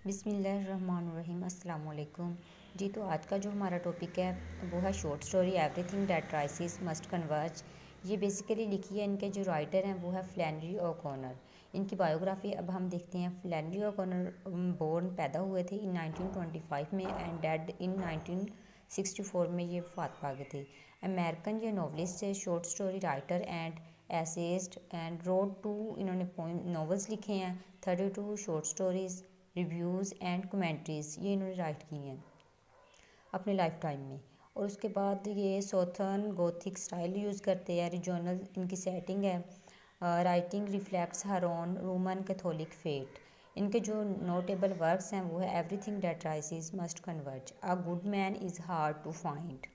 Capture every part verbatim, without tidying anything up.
बिस्मिल्लाहिर्रहमानिर्रहीम अस्सलाम वालेकुम जी। तो आज का जो हमारा टॉपिक है वो है short story everything that rises must converge. ये बेसिकली लिखी है, इनके जो राइटर हैं वो है फ्लैनरी ओकॉनर। इनकी बायोग्राफी अब हम देखते हैं। फ्लैनरी ओकॉनर बोर्न पैदा हुए थे इन नाइनटीन ट्वेंटी फाइव में and dead in nineteen sixty four में ये वफात पा गए थे। अमेरिकन ये नॉवलिस्ट थे, short story writer and essayist and wrote two इन्होंने पोइम नॉवेल्स लिखे हैं। Thirty two short stories, reviews and commentaries ये इन्होंने राइट की हैं अपने लाइफ टाइम में। और उसके बाद ये सॉथर्न गोथिक स्टाइल यूज़ करते हैं। रीजनल इनकी सेटिंग है। Writing reflects her on Roman Catholic faith. इनके जो नोटेबल वर्क्स हैं वो है everything that rises must converge, a good man is hard to find.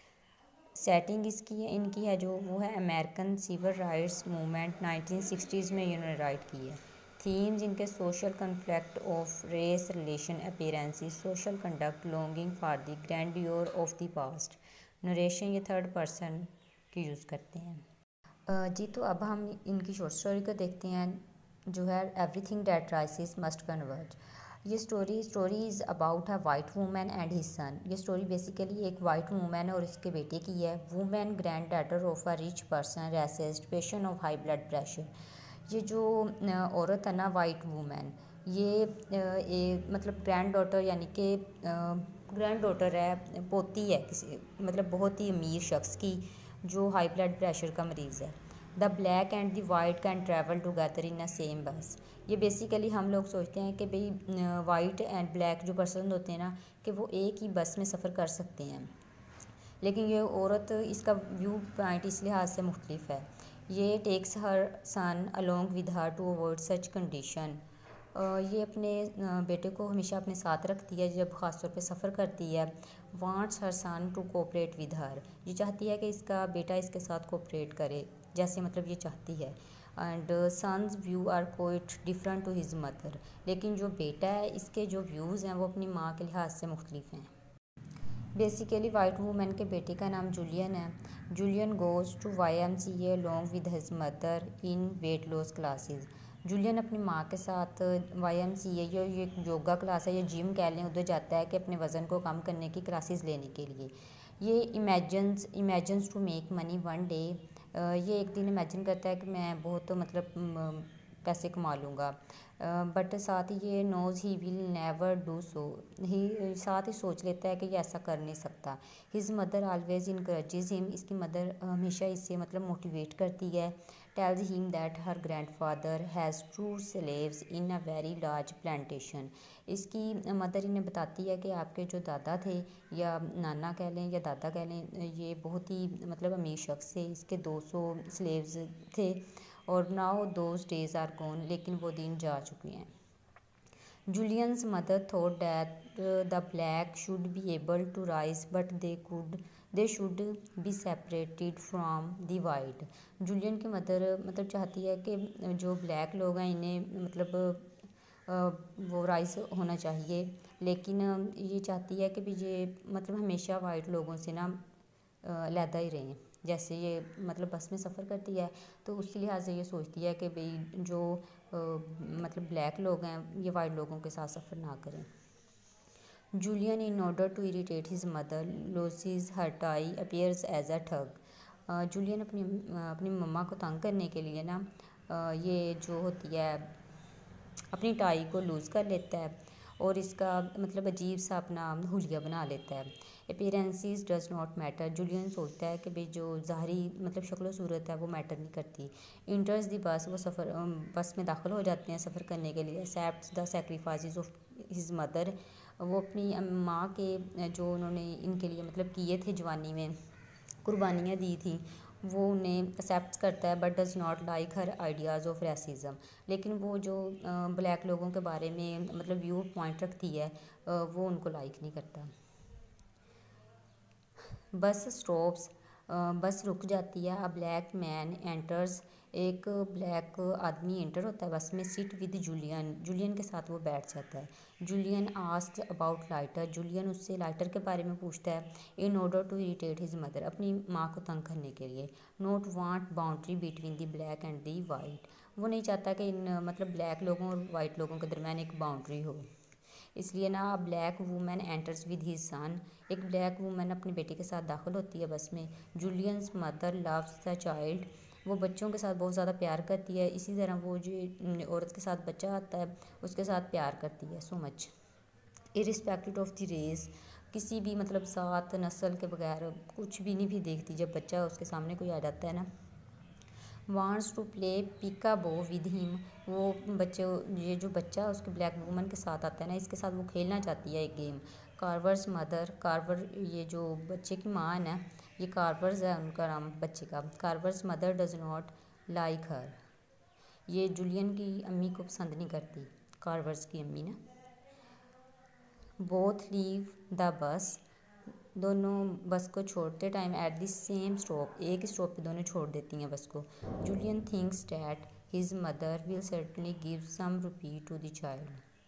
Setting इसकी है इनकी है जो वो है American civil rights movement nineteen sixties में इन्होंने राइट की है। थीम्स इनके social conflict of race relation appearances, social conduct, longing for the grandeur of the past. Narration ये थर्ड पर्सन की यूज़ करते हैं। जी तो अब हम इनकी शॉर्ट स्टोरी को देखते हैं जो है everything that rises must converge. ये story story is about a white woman and his son. ये स्टोरी बेसिकली एक वाइट वूमन है और इसके बेटे की है। Woman grand daughter of a rich person, racist, patient of high blood pressure. ये जो औरत है ना वाइट वूमन, ये एक मतलब ग्रैंड डॉटर यानी कि ग्रैंड डॉटर है, पोती है किसी मतलब बहुत ही अमीर शख्स की जो हाई ब्लड प्रेशर का मरीज़ है। The black and the white can travel together in a same bus. ये बेसिकली हम लोग सोचते हैं कि भाई वाइट एंड ब्लैक जो पर्सन होते हैं ना कि वो एक ही बस में सफ़र कर सकते हैं, लेकिन ये औरत इसका व्यू पॉइंट इस लिहाज से मुख्तलिफ है। ये takes her son along with her to avoid such condition. ये अपने बेटे को हमेशा अपने साथ रखती है जब ख़ास तौर पे सफ़र करती है। Wants her son to cooperate with her. ये चाहती है कि इसका बेटा इसके साथ कोऑपरेट करे जैसे मतलब ये चाहती है। And son's view are quite different to his mother. लेकिन जो बेटा है इसके जो व्यूज़ हैं वो अपनी माँ के लिहाज से मुख्तलिफ हैं। बेसिकली वाइट वूमन के बेटे का नाम जूलियन है। Julian goes to Y M C A along with his mother in weight loss classes. Julian अपनी माँ के साथ वाई एम सी ए या ये योगा क्लास है या जिम कह लें उधर जाता है कि अपने वज़न को कम करने की क्लासेस लेने के लिए। ये imagines imagines to make money one day. ये एक दिन इमेजिन करता है कि मैं बहुत मतलब पैसे कमा लूँगा, बट साथ ही ये knows he will never do so. ही साथ ही सोच लेता है कि ये ऐसा कर नहीं सकता। His mother always encourages him. इसकी मदर हमेशा इससे मतलब मोटिवेट करती है। Tells him that her grandfather has two slaves in a very large plantation. इसकी मदर इन्हें बताती है कि आपके जो दादा थे या नाना कह लें या दादा कह लें, ये बहुत ही मतलब अमीर शख्स थे, इसके दो सौ स्लेव्स थे और now those days are gone. लेकिन वो दिन जा चुके हैं। Julian's mother thought that the black should be able to rise but they could they should be separated from the white. Julian की मदर मतलब चाहती है कि जो ब्लैक लोग हैं इन्हें मतलब वो राइज होना चाहिए, लेकिन ये चाहती है कि भी ये मतलब हमेशा वाइट लोगों से ना अलहदा ही रहें। जैसे ये मतलब बस में सफ़र करती है तो उसी लिहाज से ये सोचती है कि भाई जो आ, मतलब ब्लैक लोग हैं ये वाइट लोगों के साथ सफ़र ना करें। Julian in order to irritate his mother loses her tie appears as a thug. Julian अपनी अपनी मम्मा को तंग करने के लिए ना आ, ये जो होती है अपनी टाई को लूज़ कर लेता है और इसका मतलब अजीब सा अपना हुलिया बना लेता है। Appearances does not matter. Julian सोचता है कि भाई जो ज़ाहरी मतलब शक्ल सूरत है वो मैटर नहीं करती। इंटर्स दी बस, वो सफ़र बस में दाखिल हो जाते हैं सफ़र करने के लिए। Accepts the sacrifices of his mother. वो अपनी माँ के जो उन्होंने इनके लिए मतलब किए थे जवानी में कुर्बानियाँ दी थी वो उन्हें एक्सेप्ट करता है, but does not like her ideas of racism. लेकिन वो जो ब्लैक लोगों के बारे में मतलब व्यू पॉइंट रखती है वो उनको लाइक नहीं करता। बस स्टॉप्स, बस रुक जाती है। A black man enters. एक ब्लैक आदमी एंटर होता है बस में। Sit with Julian. जूलियन के साथ वो बैठ जाता है। Julian asks about lighter. Julian उससे लाइटर के बारे में पूछता है in order to irritate his mother, अपनी माँ को तंग करने के लिए। Not want boundary between the black and the white. वो नहीं चाहता कि इन मतलब ब्लैक लोगों और वाइट लोगों के दरमियान एक बाउंड्री हो। इसलिए ना black women enters with his son, एक ब्लैक वूमेन अपने बेटे के साथ दाखिल होती है बस में। Julian's mother loves the child, वो बच्चों के साथ बहुत ज़्यादा प्यार करती है, इसी तरह वो जो औरत के साथ बच्चा आता है उसके साथ प्यार करती है so much. Irrespective of the race, किसी भी मतलब ज़ात नस्ल के बगैर कुछ भी नहीं भी देखती, जब बच्चा उसके सामने कोई आ जाता है ना। वांट्स टू प्ले पिका बो विद हिम, वो बच्चे ये जो बच्चा उसके ब्लैक वूमन के साथ आता है ना, इसके साथ वो खेलना चाहती है एक गेम। कार्वर्स मदर, कार्वर ये जो बच्चे की माँ है ना, ये कार्वर्स है उनका नाम बच्चे का। Carver's mother does not like her, ये जूलियन की अम्मी को पसंद नहीं करती, कार्वर्स की अम्मी ना। बोथ लीव द बस, दोनों बस को छोड़ते time at the same stop, एक स्टॉप पे दोनों छोड़ देती हैं बस को। Julian thinks that his mother will certainly give some rupee to the child,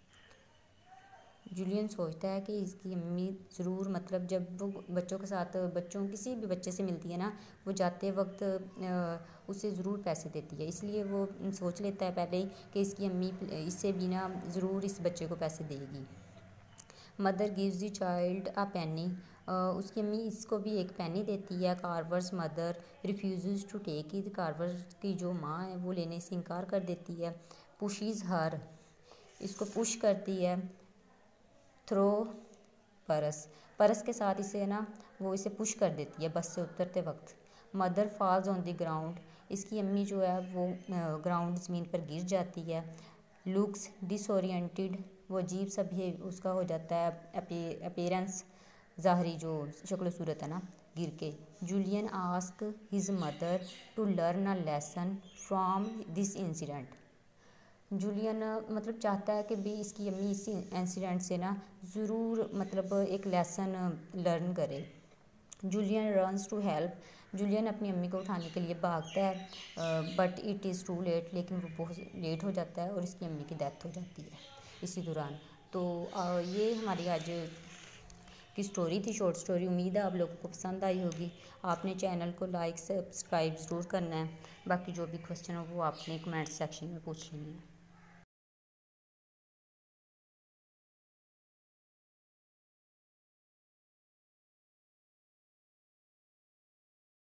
Julian सोचता है कि इसकी अम्मी ज़रूर मतलब जब वो बच्चों के साथ बच्चों किसी भी बच्चे से मिलती है ना, वो जाते वक्त उसे ज़रूर पैसे देती है, इसलिए वो सोच लेता है पहले ही कि इसकी अम्मी इससे भी ना ज़रूर इस बच्चे को पैसे देगी। Mother gives the child a penny, उसकी अम्मी इसको भी एक पेनी देती है। Carver's mother refuses to take it, Carver's की जो माँ है वो लेने से इनकार कर देती है। पुशीज़ हर, इसको पुश करती है। थ्रो परस, परस के साथ इसे ना वो इसे पुश कर देती है बस से उतरते वक्त। Mother falls on the ground, इसकी अम्मी जो है वो ग्राउंड ज़मीन पर गिर जाती है। लुक्स डिसोरिएंटेड, वो अजीब सा भी उसका हो जाता है अपीयरेंस, ज़ाहरी जो शक्ल सूरत है ना गिर के। Julian ask his mother to learn a lesson from this incident, Julian मतलब चाहता है कि भी इसकी अम्मी इस इंसिडेंट से ना ज़रूर मतलब एक लेसन लर्न करे। Julian runs to help, Julian अपनी अम्मी को उठाने के लिए भागता है but it is too late, लेकिन वो बहुत लेट हो जाता है और इसकी अम्मी की डेथ हो जाती है इसी दौरान। तो आ, ये हमारी आज की स्टोरी थी, शॉर्ट स्टोरी। उम्मीद है आप लोगों को पसंद आई होगी। आपने चैनल को लाइक सब्सक्राइब ज़रूर करना है, बाकी जो भी क्वेश्चन हो वो आपने कमेंट सेक्शन में पूछ लेना है।